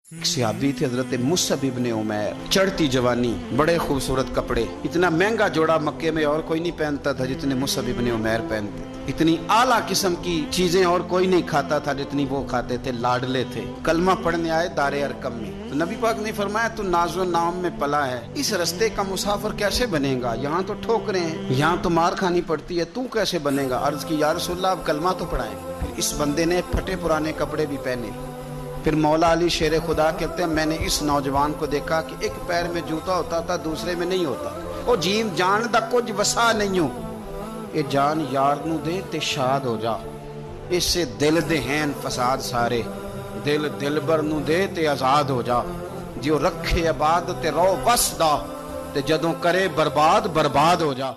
सहाबी थे हजरत मुसअब इब्ने उमैर, चढ़ती जवानी, बड़े खूबसूरत कपड़े, इतना महंगा जोड़ा मक्के में और कोई नहीं पहनता था जितने मुसअब इब्ने उमैर पहनते थे। इतनी आला किस्म की चीजें और कोई नहीं खाता था जितनी वो खाते थे, लाडले थे। कलमा पढ़ने आए दारे अरकम में, तो नबी पाक ने फरमाया तू नाज़ो नाम में पला है, इस रास्ते का मुसाफिर कैसे बनेगा? यहाँ तो ठोकरें हैं, यहाँ तो मार खानी पड़ती है, तू कैसे बनेगा? अर्ज की या रसूलल्लाह अब कलमा तो पढ़ाएं। फिर इस बंदे ने फटे पुराने कपड़े भी पहने। फिर मौला अली शेर खुदा कहते हैं मैंने इस नौजवान को देखा कि एक पैर में जूता होता था, दूसरे में नहीं होता। ओ जीव जान दा कुछ वसा नहीं हो, ये जान यार नू दे ते शाद हो जा। इससे दिल दे हैं फसाद सारे, दिल दिलबर नू दे ते आजाद हो जा। जो रखे आबाद ते रो वसदा, ते जदों करे बर्बाद बर्बाद हो जा।